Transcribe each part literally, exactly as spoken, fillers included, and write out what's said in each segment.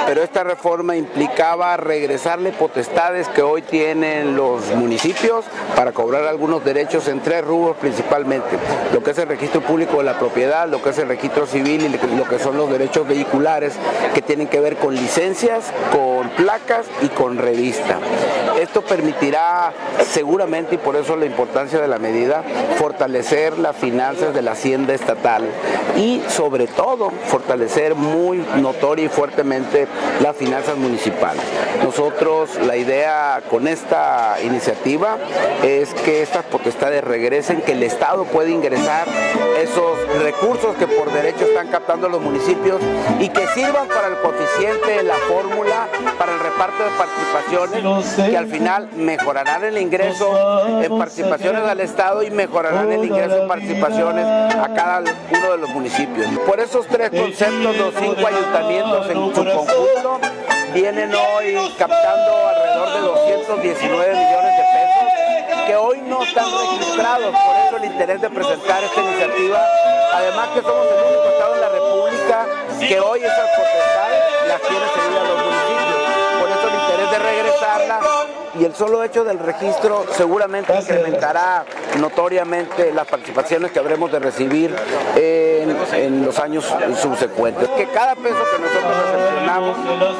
pero esta reforma implicaba regresarle potestades que hoy tienen los municipios para cobrar algunos derechos en tres rubros principalmente, lo que es el registro público de la propiedad, lo que es el registro civil y lo que son los derechos vehiculares que tienen que ver con licencias, con placas y con revista. Esto permitirá seguramente, y por eso la importancia de la medida, fortalecer las finanzas de la hacienda estatal y sobre todo fortalecer muy notoria y fuertemente las finanzas municipales. Nosotros, la idea con esta iniciativa es que estas potestades regresen, que el Estado pueda ingresar esos recursos que por derecho están captando los municipios y que sirvan para el coeficiente, la fórmula, para el reparto de participaciones, que al final mejorarán el ingreso en participaciones al Estado y mejorarán el ingreso en participaciones a cada uno de los municipios. Por esos tres conceptos, los cinco ayuntamientos en su conjunto vienen hoy captando alrededor de doscientos diecinueve millones de pesos que hoy no están registrados. Por eso el interés de presentar esta iniciativa, además que somos el único Estado en la República que hoy esas potestades las tiene cedidas a los municipios. Por eso el interés de regresarla, y el solo hecho del registro seguramente incrementará notoriamente las participaciones que habremos de recibir en, en los años subsecuentes. Que cada peso que nosotros recepcionamos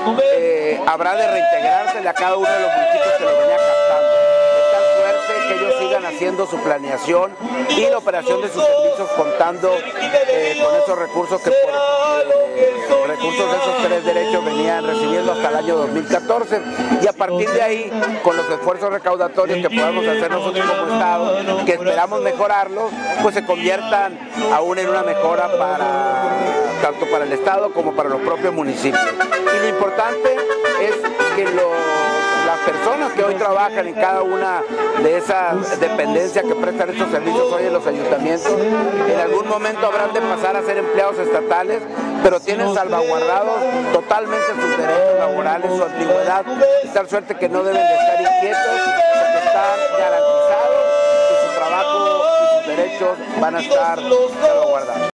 eh, habrá de reintegrársele a cada uno de los municipios que lo venía captando. Es tan suerte que ellos sigan haciendo su planeación y la operación de sus servicios contando eh, con esos recursos que por eh, recursos de esos tres derechos venían recibiendo hasta el año dos mil catorce, y a partir de ahí, con los esfuerzos recaudatorios que podamos hacer nosotros como Estado, que esperamos mejorarlos, pues se conviertan aún en una mejora para tanto para el Estado como para los propios municipios. Y lo importante es que los las personas que hoy trabajan en cada una de esas dependencias que prestan estos servicios hoy en los ayuntamientos, en algún momento habrán de pasar a ser empleados estatales, pero tienen salvaguardados totalmente sus derechos laborales, su antigüedad, de tal suerte que no deben de estar inquietos, porque están garantizados que su trabajo y sus derechos van a estar salvaguardados.